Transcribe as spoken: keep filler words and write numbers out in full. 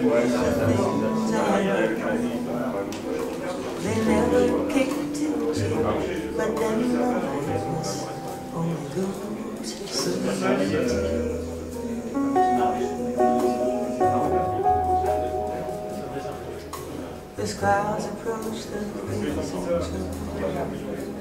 They never kicked it cheap, but then the voice only goes so as clouds approach the freezing shore.